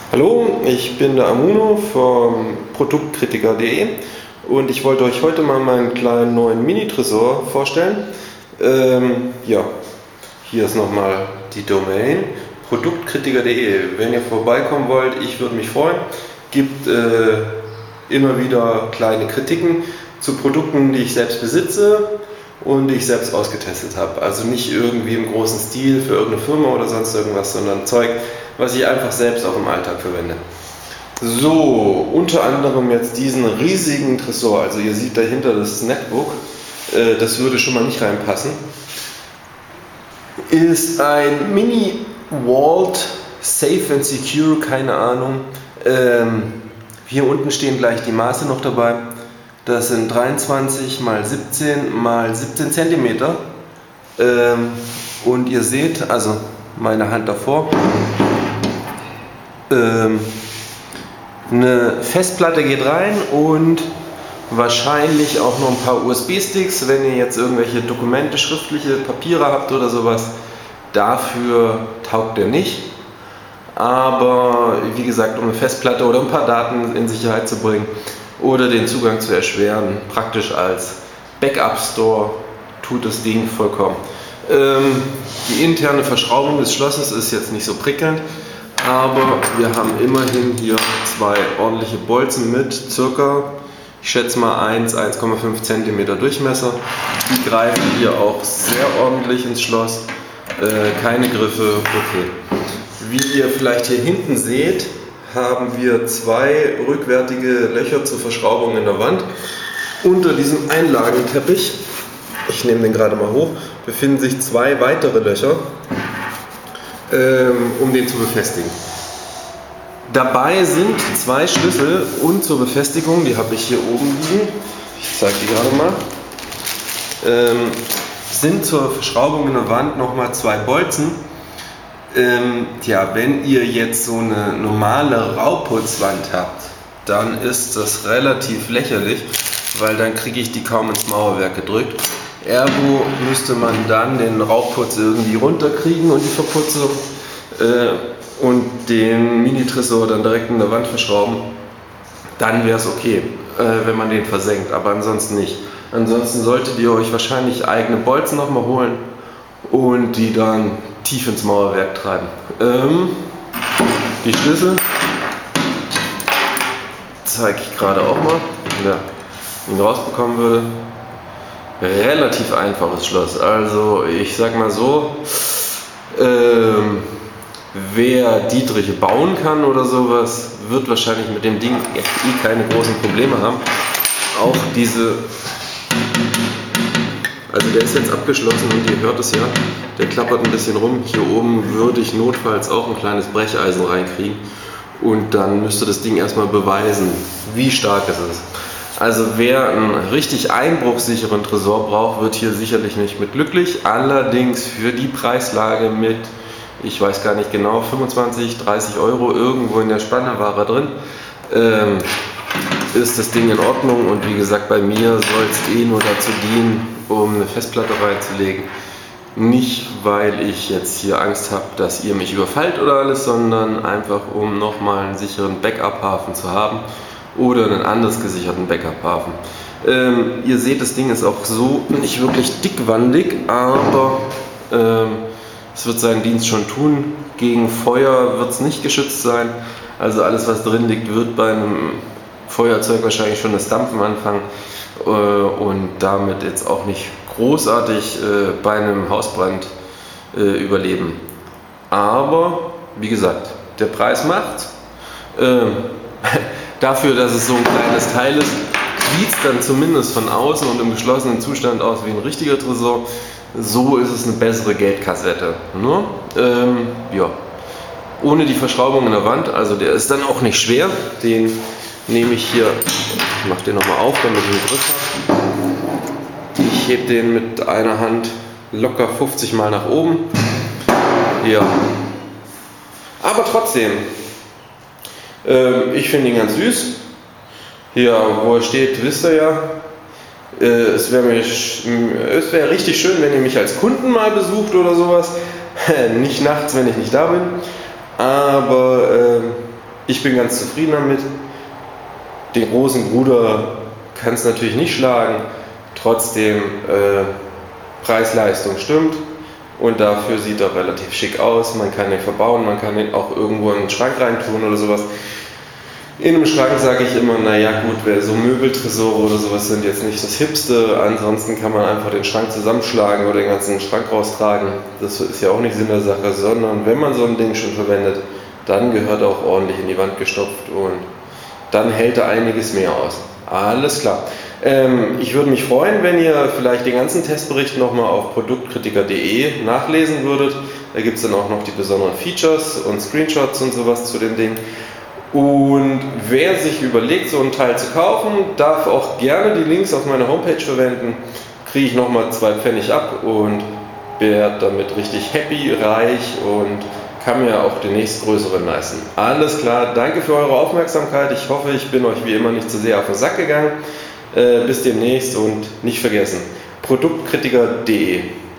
Hallo, ich bin der Amuno vom Produktkritiker.de und ich wollte euch heute mal meinen kleinen neuen Mini-Tresor vorstellen. Ja, hier ist nochmal die Domain Produktkritiker.de. Wenn ihr vorbeikommen wollt, ich würde mich freuen. Gibt immer wieder kleine Kritiken zu Produkten, die ich selbst besitze und die ich selbst ausgetestet habe. Also nicht irgendwie im großen Stil für irgendeine Firma oder sonst irgendwas, sondern Zeug, was ich einfach selbst auch im Alltag verwende. So, unter anderem jetzt diesen riesigen Tresor. Also ihr seht dahinter das Netbook, das würde schon mal nicht reinpassen. Ist ein Mini Vault, Safe and Secure, keine Ahnung. Hier unten stehen gleich die Maße noch dabei. Das sind 23 x 17 x 17 cm. Und ihr seht, also meine Hand davor, eine Festplatte geht rein und wahrscheinlich auch noch ein paar USB-Sticks, wenn ihr jetzt irgendwelche Dokumente, schriftliche Papiere habt oder sowas. Dafür taugt der nicht. Aber wie gesagt, um eine Festplatte oder ein paar Daten in Sicherheit zu bringen oder den Zugang zu erschweren, praktisch als Backup-Store, tut das Ding vollkommen. Die interne Verschraubung des Schlosses ist jetzt nicht so prickelnd, aber wir haben immerhin hier zwei ordentliche Bolzen mit circa, ich schätze mal 1,5 cm Durchmesser. Die greifen hier auch sehr ordentlich ins Schloss, keine Griffe, okay. Wie ihr vielleicht hier hinten seht, haben wir zwei rückwärtige Löcher zur Verschraubung in der Wand. Unter diesem Einlagenteppich, ich nehme den gerade mal hoch, befinden sich zwei weitere Löcher, um den zu befestigen. Dabei sind zwei Schlüssel und zur Befestigung, die habe ich hier oben liegen, ich zeige die gerade mal, sind zur Verschraubung in der Wand nochmal zwei Bolzen. Wenn ihr jetzt so eine normale Rauputzwand habt, dann ist das relativ lächerlich, weil dann kriege ich die kaum ins Mauerwerk gedrückt. Ergo müsste man dann den Raupputz irgendwie runterkriegen und die Verputzung und den Mini-Tresor dann direkt in der Wand verschrauben. Dann wäre es okay, wenn man den versenkt, aber ansonsten nicht. Ansonsten solltet ihr euch wahrscheinlich eigene Bolzen nochmal holen und die dann tief ins Mauerwerk treiben. Die Schlüssel zeige ich gerade auch mal, ja, wie ich ihn rausbekommen würde. Relativ einfaches Schloss. Also ich sag mal so, wer Dietriche bauen kann oder sowas, wird wahrscheinlich mit dem Ding keine großen Probleme haben. Auch diese, also der ist jetzt abgeschlossen und ihr hört es ja, der klappert ein bisschen rum. Hier oben würde ich notfalls auch ein kleines Brecheisen reinkriegen und dann müsste das Ding erstmal beweisen, wie stark es ist. Also wer einen richtig einbruchsicheren Tresor braucht, wird hier sicherlich nicht mit glücklich. Allerdings für die Preislage mit, ich weiß gar nicht genau, 25, 30 Euro, irgendwo in der Spanne war er drin, ist das Ding in Ordnung. Und wie gesagt, bei mir soll es nur dazu dienen, um eine Festplatte reinzulegen. Nicht, weil ich jetzt hier Angst habe, dass ihr mich überfallt oder alles, sondern einfach, um nochmal einen sicheren Backup-Hafen zu haben oder einen anders gesicherten Backup-Hafen. Ihr seht, das Ding ist auch so nicht wirklich dickwandig, aber es wird seinen Dienst schon tun. Gegen Feuer wird es nicht geschützt sein. Also alles, was drin liegt, wird bei einem Feuerzeug wahrscheinlich schon das Dampfen anfangen und damit jetzt auch nicht großartig bei einem Hausbrand überleben. Aber wie gesagt, der Preis macht. Dafür, dass es so ein kleines Teil ist, sieht es dann zumindest von außen und im geschlossenen Zustand aus wie ein richtiger Tresor. So ist es eine bessere Geldkassette. Ne? Ja. Ohne die Verschraubung in der Wand, also der ist dann auch nicht schwer. Den nehme ich hier, ich mache den nochmal auf, damit ich einen Griff habe. Ich hebe den mit einer Hand locker 50 Mal nach oben. Ja. Aber trotzdem, ich finde ihn ganz süß. Hier, wo er steht, wisst ihr ja. Es wäre richtig schön, wenn ihr mich als Kunden mal besucht oder sowas. Nicht nachts, wenn ich nicht da bin. Aber Ich bin ganz zufrieden damit. Den großen Bruder kann es natürlich nicht schlagen. Trotzdem, Preis-Leistung stimmt. Und dafür sieht er relativ schick aus. Man kann den verbauen, man kann den auch irgendwo in den Schrank reintun oder sowas. In einem Schrank sage ich immer, naja gut, so Möbeltresore oder sowas sind jetzt nicht das Hipste. Ansonsten kann man einfach den Schrank zusammenschlagen oder den ganzen Schrank raustragen. Das ist ja auch nicht Sinn der Sache, sondern wenn man so ein Ding schon verwendet, dann gehört er auch ordentlich in die Wand gestopft und dann hält er einiges mehr aus. Alles klar. Ich würde mich freuen, wenn ihr vielleicht den ganzen Testbericht nochmal auf produktkritiker.de nachlesen würdet. Da gibt es dann auch noch die besonderen Features und Screenshots und sowas zu dem Ding. Und wer sich überlegt, so ein Teil zu kaufen, darf auch gerne die Links auf meiner Homepage verwenden. Kriege ich nochmal 2 Pfennig ab und werde damit richtig happy, reich und kann mir auch den nächstgrößeren leisten. Alles klar, danke für eure Aufmerksamkeit. Ich hoffe, ich bin euch wie immer nicht zu sehr auf den Sack gegangen. Bis demnächst und nicht vergessen, produktkritiker.de